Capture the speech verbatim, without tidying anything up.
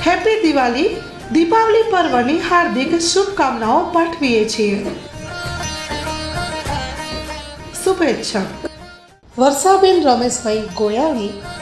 Happy Diwali Deepavali પર્વની હાર્દિક શુભકામનાઓ પાઠવીએ છીએ। શુભેચ્છા। વર્ષાબેન રમેશભાઈ ગોયાણી,